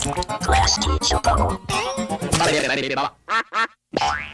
プラスティチョコ。 バレバレバレバレババ。